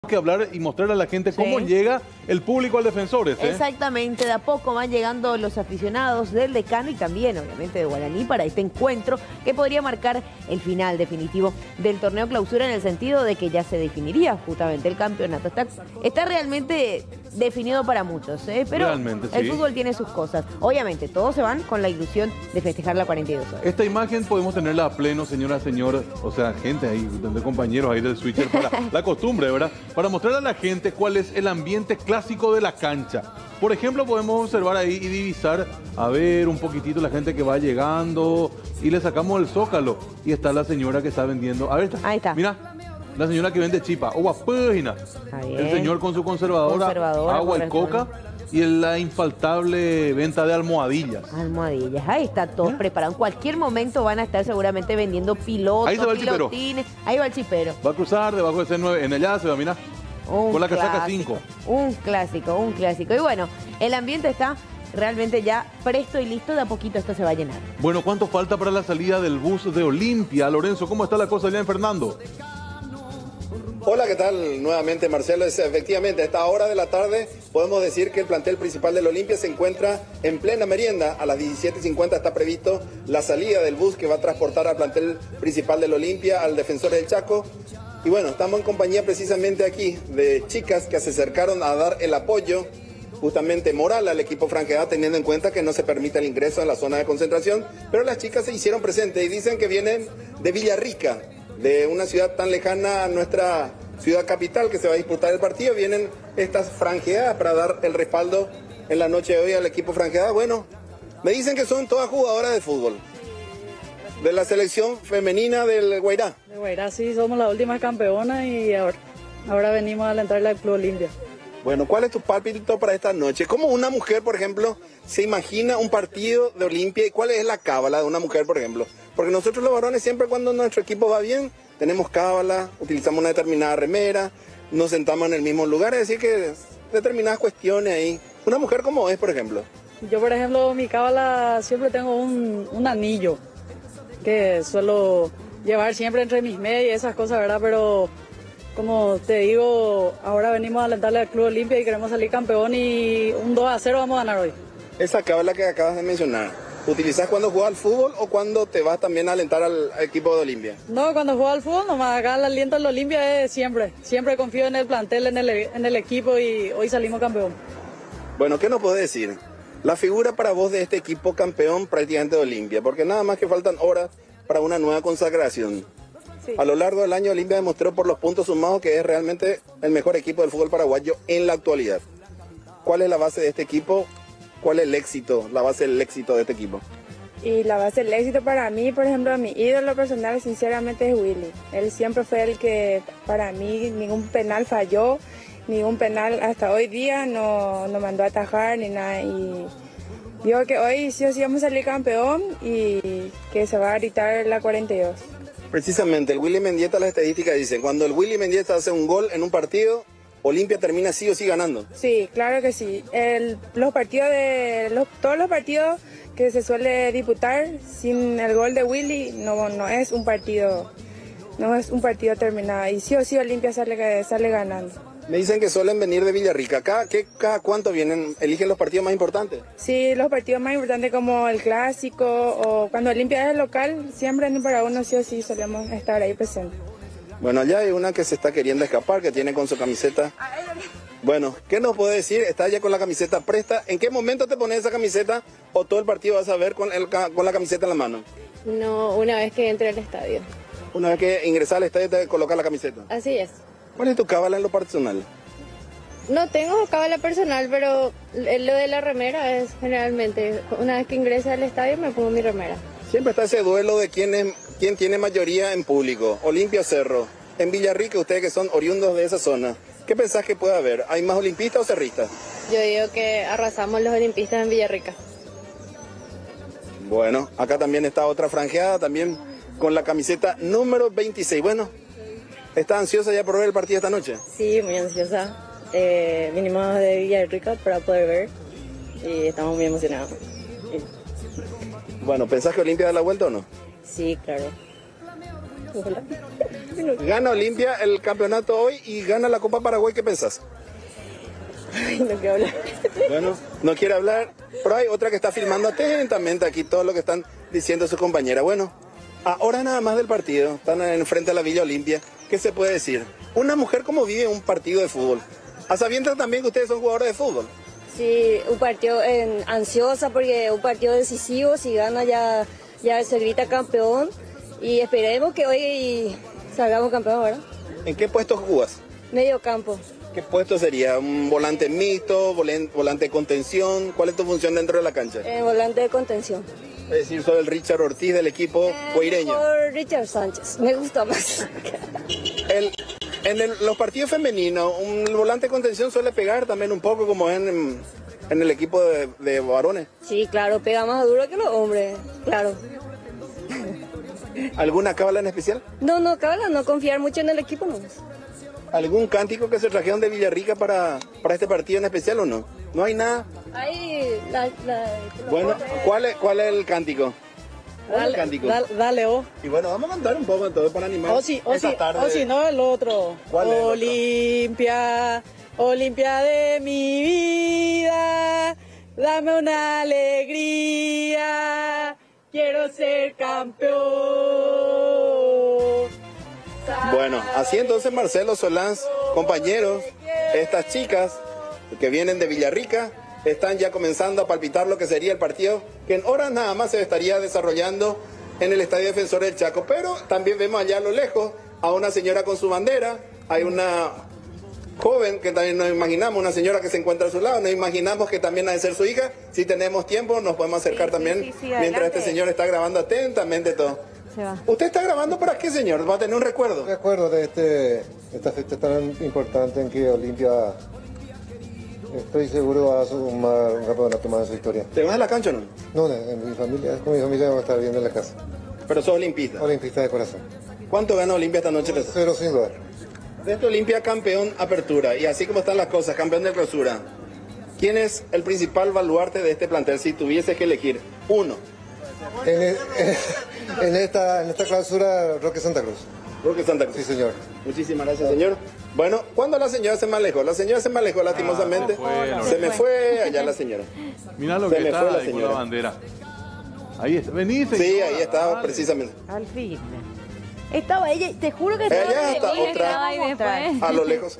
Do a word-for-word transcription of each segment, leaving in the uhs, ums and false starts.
que hablar y mostrar a la gente cómo Sí. llega el público al Defensores, ¿eh? Exactamente, de a poco van llegando los aficionados del Decano y también, obviamente, de Guaraní para este encuentro que podría marcar el final definitivo del torneo clausura en el sentido de que ya se definiría justamente el campeonato. Está, está realmente definido para muchos, ¿eh? Pero Realmente, el sí. fútbol tiene sus cosas. Obviamente, todos se van con la ilusión de festejar la cuarenta y dos horas. Esta imagen podemos tenerla a pleno, señora, señor, o sea, gente ahí, de compañeros ahí del switcher, para la costumbre, ¿verdad? Para mostrar a la gente cuál es el ambiente clásico de la cancha. Por ejemplo, podemos observar ahí y divisar, a ver un poquitito la gente que va llegando y le sacamos el zócalo. Y está la señora que está vendiendo, a ver, Ahí está. Mira, la señora que vende chipa, agua página. bien. El señor con su conservadora, Conservadora, agua y corresponde. coca. Y la infaltable venta de almohadillas. Almohadillas, ahí está todo ¿Eh? preparado. En cualquier momento van a estar seguramente vendiendo pilotos, Ahí se va el chipero. pilotines. Ahí va el chipero. Va a cruzar debajo de C nueve, en allá se va, mira. Un Con la casaca clásico, cinco. Un clásico, un clásico. Y bueno, el ambiente está realmente ya presto y listo. De a poquito esto se va a llenar. Bueno, ¿cuánto falta para la salida del bus de Olimpia? Lorenzo, ¿cómo está la cosa allá en Fernando? Hola, ¿qué tal? Nuevamente, Marcelo. Es, efectivamente, a esta hora de la tarde podemos decir que el plantel principal del Olimpia se encuentra en plena merienda. A las diecisiete cincuenta está previsto la salida del bus que va a transportar al plantel principal del Olimpia, al Defensores del Chaco. Y bueno, estamos en compañía precisamente aquí de chicas que se acercaron a dar el apoyo justamente moral al equipo franqueado, teniendo en cuenta que no se permite el ingreso a la zona de concentración. Pero las chicas se hicieron presentes y dicen que vienen de Villarrica, de una ciudad tan lejana a nuestra ciudad capital que se va a disputar el partido. Vienen estas franjeadas para dar el respaldo en la noche de hoy al equipo franjeado. Bueno, me dicen que son todas jugadoras de fútbol, de la selección femenina del Guairá. De Guairá, sí, somos las últimas campeonas y ahora, ahora venimos a alentarle al Club Olimpia. Bueno, ¿cuál es tu pálpito para esta noche? ¿Cómo una mujer, por ejemplo, se imagina un partido de Olimpia y cuál es la cábala de una mujer, por ejemplo? Porque nosotros los varones siempre cuando nuestro equipo va bien, tenemos cábala, utilizamos una determinada remera, nos sentamos en el mismo lugar, es decir que determinadas cuestiones ahí. Una mujer como es, por ejemplo. Yo, por ejemplo, mi cábala siempre tengo un, un anillo que suelo llevar siempre entre mis medias y esas cosas, ¿verdad? Pero como te digo, ahora venimos a alentarle al Club Olimpia y queremos salir campeón y un dos a cero vamos a ganar hoy. Esa cábala que acabas de mencionar, ¿utilizas cuando juegas al fútbol o cuando te vas también a alentar al, al equipo de Olimpia? No, cuando juego al fútbol, nomás acá el aliento del Olimpia es siempre. Siempre confío en el plantel, en el, en el equipo y hoy salimos campeón. Bueno, ¿qué nos podés decir? La figura para vos de este equipo campeón prácticamente de Olimpia, porque nada más que faltan horas para una nueva consagración. Sí. A lo largo del año Olimpia demostró por los puntos sumados que es realmente el mejor equipo del fútbol paraguayo en la actualidad. ¿Cuál es la base de este equipo? ¿Cuál es el éxito, la base del éxito de este equipo? Y la base del éxito para mí, por ejemplo, mi ídolo personal sinceramente es Willy. Él siempre fue el que para mí ningún penal falló, ningún penal hasta hoy día no, no mandó a atajar ni nada. Y digo que hoy sí o sí vamos a salir campeón y que se va a gritar la cuarenta y dos. Precisamente, el Willy Mendieta, las estadísticas dicen, cuando el Willy Mendieta hace un gol en un partido, Olimpia termina sí o sí ganando. Sí, claro que sí. El, los partidos de los, todos los partidos que se suele disputar sin el gol de Willy no, no es un partido, no es un partido terminado y sí o sí Olimpia sale, sale ganando. Me dicen que suelen venir de Villarrica. ¿Cada, qué, cada cuánto vienen? ¿Eligen los partidos más importantes? Sí, los partidos más importantes como el clásico o cuando Olimpia es el local, siempre en para uno sí o sí solemos estar ahí presentes. Bueno, allá hay una que se está queriendo escapar, que tiene con su camiseta. Bueno, ¿qué nos puede decir? Está ya con la camiseta presta. ¿En qué momento te pones esa camiseta o todo el partido vas a ver con, el, con la camiseta en la mano? No, una vez que entre al estadio. Una vez que ingresas al estadio te colocas la camiseta. Así es. ¿Cuál es tu cábala en lo personal? No tengo cábala personal, pero lo de la remera es generalmente, una vez que ingrese al estadio me pongo mi remera. Siempre está ese duelo de quién, es, quién tiene mayoría en público. Olimpia o Cerro. En Villarrica, ustedes que son oriundos de esa zona, ¿qué pensás que puede haber? ¿Hay más olimpistas o cerristas? Yo digo que arrasamos los olimpistas en Villarrica. Bueno, acá también está otra franjeada, también con la camiseta número veintiséis. Bueno, ¿está ansiosa ya por ver el partido esta noche? Sí, muy ansiosa. Eh, vinimos de Villarrica para poder ver y estamos muy emocionados. Bueno, ¿pensás que Olimpia da la vuelta o no? Sí, claro. Ojalá. Gana Olimpia el campeonato hoy y gana la Copa Paraguay, ¿qué pensás? Ay, no quiero hablar. Bueno, no quiere hablar, pero hay otra que está filmando atentamente aquí todo lo que están diciendo su compañera. Bueno, ahora nada más del partido, están enfrente a la Villa Olimpia. ¿Qué se puede decir? Una mujer, ¿cómo vive un partido de fútbol? A sabiendas también que ustedes son jugadores de fútbol. Sí, un partido eh, ansiosa porque es un partido decisivo, si gana ya, ya se grita campeón y esperemos que hoy salgamos campeón, ¿verdad? ¿En qué puesto jugás? Medio campo. ¿Qué puesto sería? ¿Un volante mixto, volen- volante de contención? ¿Cuál es tu función dentro de la cancha? Eh, volante de contención. Es decir, soy el Richard Ortiz del equipo Eh, coireño. mejor Richard Sánchez, me gusta más. El, en el- los partidos femeninos, un volante de contención suele pegar también un poco como en, en el equipo de, de varones. Sí, claro, pega más duro que los hombres, claro. ¿Alguna cábala en especial? No, no, cabala, no confiar mucho en el equipo, no. ¿Algún cántico que se trajeron de Villarrica para, para este partido en especial o no? ¿No hay nada? Ahí, la, la, Bueno, ¿cuál es, cuál es el cántico? ¿Cuál es el Dale, cántico? dale, dale, oh. Y bueno, vamos a cantar un poco entonces para animar O si, o esta si, tarde. o si no, el otro. ¿Cuál es el otro? Olimpia, Olimpia de mi vida, dame una alegría, quiero ser campeón. Bueno, así entonces Marcelo Solans, compañeros, estas chicas que vienen de Villarrica, están ya comenzando a palpitar lo que sería el partido, que en horas nada más se estaría desarrollando en el Estadio Defensor del Chaco. Pero también vemos allá a lo lejos a una señora con su bandera, hay una joven que también nos imaginamos, una señora que se encuentra a su lado, nos imaginamos que también ha de ser su hija. Si tenemos tiempo nos podemos acercar Sí, sí, también, sí, sí, mientras adelante. este señor está grabando atentamente todo. Se va. ¿Usted está grabando para qué, señor? ¿Va a tener un recuerdo? De acuerdo de este, esta fecha tan importante en que Olimpia, estoy seguro, va a sumar un campeonato más en su historia. ¿Te vas a la cancha o no? No, no, en mi familia, con mi familia vamos a estar viendo en la casa. Pero sos olimpista. Olimpista de corazón. ¿Cuánto gana Olimpia esta noche? César? Pero sin dudar. De este Olimpia campeón apertura, y así como están las cosas, campeón de clausura. ¿Quién es el principal baluarte de este plantel si tuviese que elegir uno? En, e- en esta, en esta clausura, Roque Santa Cruz. Roque Santa Cruz. Sí, señor. Muchísimas gracias, señor. Bueno, ¿cuándo la señora se me alejó? La señora se me alejó lastimosamente. Ah, se me fue allá la señora. Mira lo Se que me está fue la ahí con la señora. bandera. Ahí está. Vení, señora. Sí, ahí estaba Dale. precisamente. Al fin. Estaba ella, te juro que Allá estaba está Mira, otra. te la voy a mostrar. A lo lejos.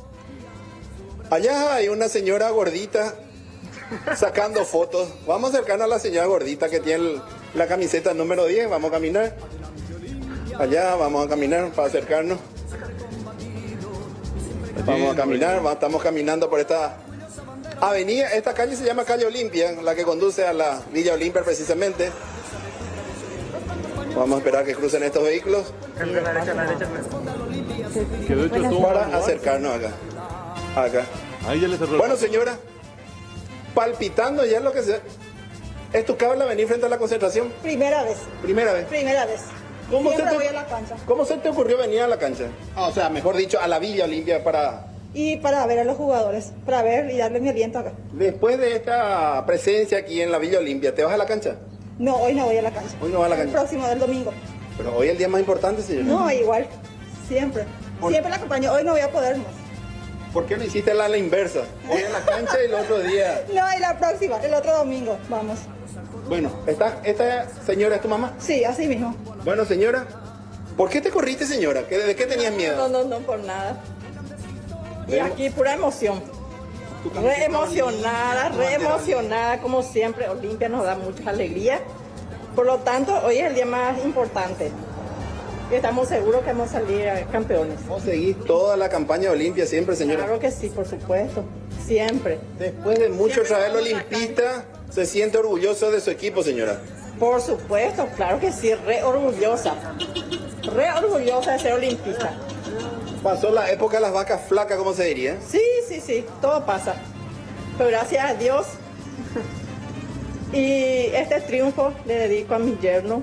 Allá hay una señora gordita sacando fotos. Vamos a acercarnos a la señora gordita que tiene el- la camiseta número diez. Vamos a caminar. Allá vamos a caminar para acercarnos. Vamos a caminar, va- estamos caminando por esta avenida. Esta calle se llama Calle Olimpia, la que conduce a la Villa Olimpia precisamente. Vamos a esperar que crucen estos vehículos Que de hecho estuvo para en el lugar. acercarnos acá. Acá. Ahí ya le cerró el Bueno, paso. señora, palpitando ya lo que sea. ¿Es tu cábala venir frente a la concentración? Primera vez, Primera vez. primera vez. ¿Cómo se, Siempre te, voy a la cancha. ¿Cómo se te ocurrió venir a la cancha? Ah, o sea, mejor dicho, a la Villa Olimpia para... Y para ver a los jugadores, para ver y darle mi aliento acá. Después de esta presencia aquí en la Villa Olimpia, ¿te vas a la cancha? No, hoy no voy a la cancha. Hoy no va a la El cancha. próximo del domingo. Pero hoy es el día más importante, señora. No, igual. Siempre. ¿Por- Siempre la acompaño. Hoy no voy a poder más. ¿Por qué no hiciste la, la inversa? Hoy en la cancha y el otro día. No, y la próxima, el otro domingo. Vamos. Bueno, ¿esta, esta señora es tu mamá? Sí, así mismo. Bueno, señora, ¿por qué te corriste, señora? ¿Qué- ¿De qué tenías miedo? No, no, no, por nada. Y Pero- aquí pura emoción. Tu camiseta Re emocionada, bonita, re bandera emocionada, como siempre. Olimpia nos da mucha alegría. Por lo tanto, hoy es el día más importante. Y estamos seguros que vamos a salir eh, campeones. ¿Vos seguís toda la campaña de Olimpia siempre, señora? Claro que sí, por supuesto. Siempre. Después de mucho Siempre traer vamos a la olimpista, se siente orgulloso de su equipo, señora. Por supuesto, claro que sí, re orgullosa. Re orgullosa de ser olimpista. Pasó la época de las vacas flacas, ¿cómo se diría? Sí, sí, sí, todo pasa. Pero gracias a Dios. Y este triunfo le dedico a mi yerno,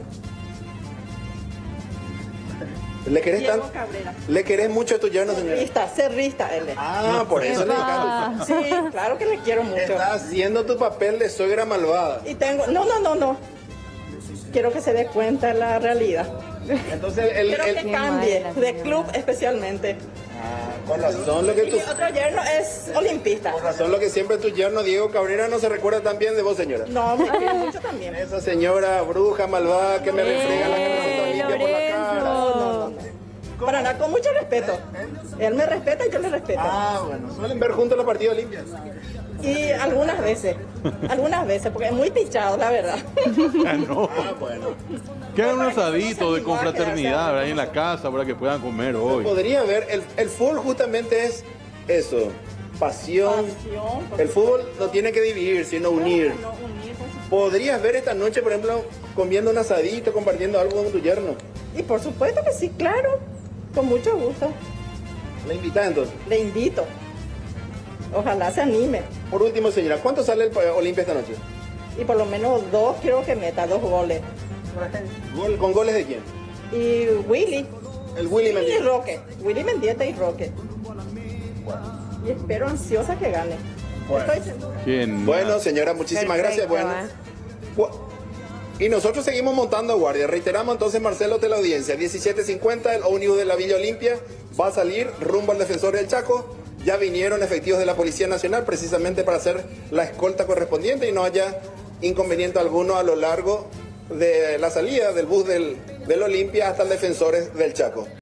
¿Le querés, Diego tan- Cabrera. ¿Le querés mucho a tu yerno, señora? Cerrista, cerrista él es. Ah, por eso le encanta. Sí, claro que le quiero mucho. Estás haciendo tu papel de suegra malvada. Y tengo, no, no, no, no. Quiero que se dé cuenta de la realidad. Entonces, el, Quiero el- que cambie, de club especialmente. Ah, con razón lo que Y tú... mi otro yerno es olimpista. Con razón lo que siempre tu yerno Diego Cabrera no se recuerda tan bien de vos, señora. No, me quiere mucho también. Esa señora bruja malvada que me refrega la camiseta Olimpia por la cara. No, no, no, no. Para nada, con mucho respeto. Él me respeta y yo le respeto. Ah, bueno. Suelen ver juntos los partidos Olimpia. Y algunas veces, algunas veces, porque es muy pichado, la verdad. Ah, no. Ah, bueno. Quedan un asadito de confraternidad, ¿verdad? Ahí en la casa para que puedan comer hoy. Podría haber, el, el fútbol justamente es eso, pasión. Pasión. El fútbol no tiene que dividir, sino unir. No, unir, por supuesto. ¿Podrías ver esta noche, por ejemplo, comiendo un asadito, compartiendo algo con tu yerno? Y por supuesto que sí, claro. Con mucho gusto. ¿La invitas entonces? Le invito. Ojalá se anime. Por último, señora, ¿cuánto sale el eh, Olimpia esta noche? Y por lo menos dos quiero que meta, dos goles. Gol- ¿Con goles de quién? Y Willy. El Willy Y Mendieta. Roque. Willy Mendieta y Roque. Y espero ansiosa que gane. Estoy segura. Bien. Bueno, señora, muchísimas Perfecto, gracias. Bueno. ¿eh? Gua- Y nosotros seguimos montando guardia. Reiteramos entonces, Marcelo, de la audiencia. diecisiete cincuenta, el ómnibus de la Villa Olimpia va a salir rumbo al Defensor del Chaco. Ya vinieron efectivos de la Policía Nacional precisamente para hacer la escolta correspondiente y no haya inconveniente alguno a lo largo de la salida del bus del, del Olimpia hasta el Defensores del Chaco.